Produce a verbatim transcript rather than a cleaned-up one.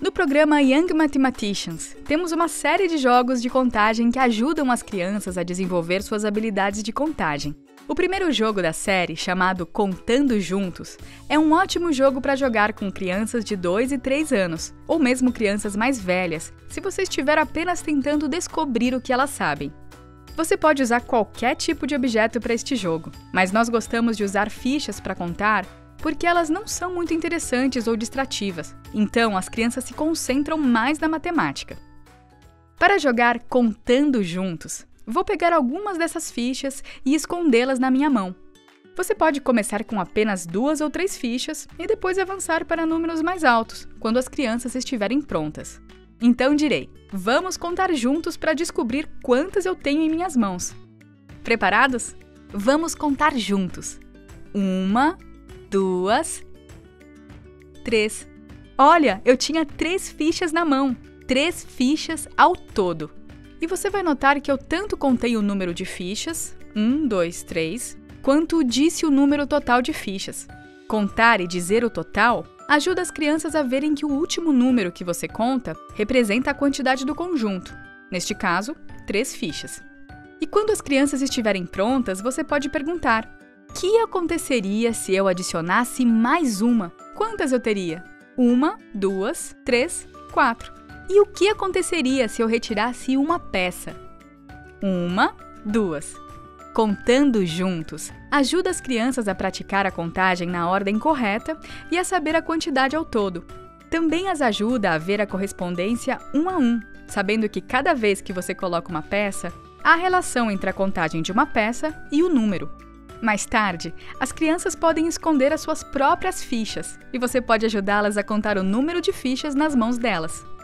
No programa Young Mathematicians, temos uma série de jogos de contagem que ajudam as crianças a desenvolver suas habilidades de contagem. O primeiro jogo da série, chamado Contando Juntos, é um ótimo jogo para jogar com crianças de dois e três anos, ou mesmo crianças mais velhas, se você estiver apenas tentando descobrir o que elas sabem. Você pode usar qualquer tipo de objeto para este jogo, mas nós gostamos de usar fichas para contar porque elas não são muito interessantes ou distrativas, então as crianças se concentram mais na matemática. Para jogar Contando Juntos, vou pegar algumas dessas fichas e escondê-las na minha mão. Você pode começar com apenas duas ou três fichas e depois avançar para números mais altos, quando as crianças estiverem prontas. Então direi, vamos contar juntos para descobrir quantas eu tenho em minhas mãos. Preparados? Vamos contar juntos. Uma, duas, três. Olha, eu tinha três fichas na mão. Três fichas ao todo. E você vai notar que eu tanto contei o número de fichas, um, dois, três, quanto disse o número total de fichas. Contar e dizer o total ajuda as crianças a verem que o último número que você conta representa a quantidade do conjunto, neste caso, três fichas. E quando as crianças estiverem prontas, você pode perguntar: o que aconteceria se eu adicionasse mais uma? Quantas eu teria? Uma, duas, três, quatro. E o que aconteceria se eu retirasse uma peça? Uma, duas. Contando juntos ajuda as crianças a praticar a contagem na ordem correta e a saber a quantidade ao todo. Também as ajuda a ver a correspondência um a um, sabendo que cada vez que você coloca uma peça, há relação entre a contagem de uma peça e o número. Mais tarde, as crianças podem esconder as suas próprias fichas e você pode ajudá-las a contar o número de fichas nas mãos delas.